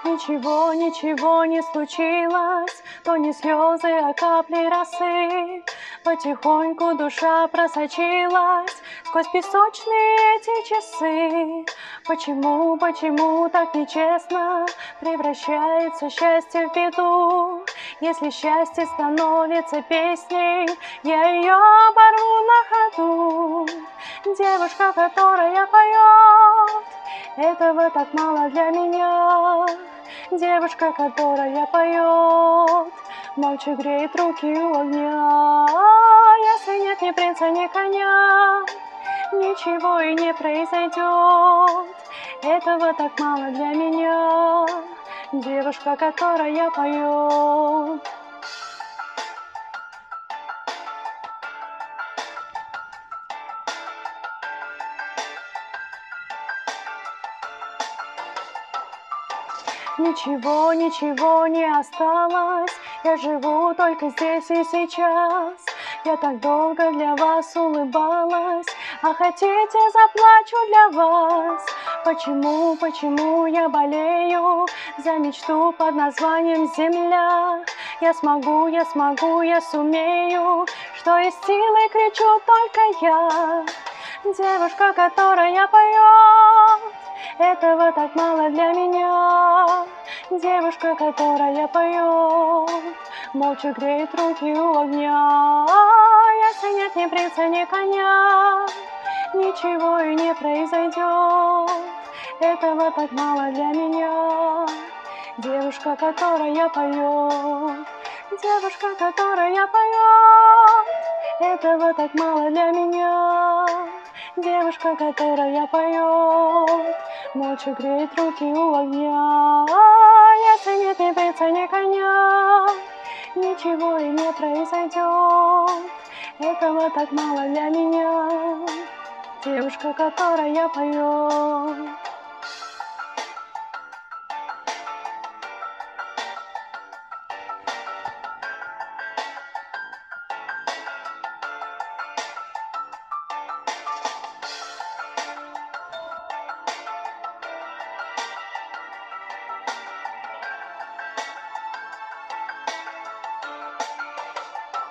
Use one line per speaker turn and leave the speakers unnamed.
Ничего, ничего не случилось, то не слезы, а капли росы. Потихоньку душа просочилась сквозь песочные эти часы. Почему, почему так нечестно превращается счастье в беду? Если счастье становится песней, я ее оборву на ходу. Девушка, которая поет, этого так мало для меня. Девушка, которая поет, молча греет руки у огня. Если нет ни принца, ни коня, ничего и не произойдет. Этого так мало для меня. Девушка, которая поет. Ничего, ничего не осталось, я живу только здесь и сейчас. Я так долго для вас улыбалась, а хотите, заплачу для вас. Почему, почему я болею за мечту под названием земля? Я смогу, я смогу, я сумею, что из силы кричу только я. Девушка, которая поет, этого так мало для меня. Девушка, которая поет, молча греет руки у огня. Если нет ни принца, ни коня, ничего и не произойдет. Этого так мало для меня. Девушка, которая поет, девушка, которая поет, этого так мало для меня. Девушка, которая поет, молча греет руки у огня. Если нет ни принца, ни коня, ничего и не произойдет. Этого так мало для меня. Девушка, которая поет.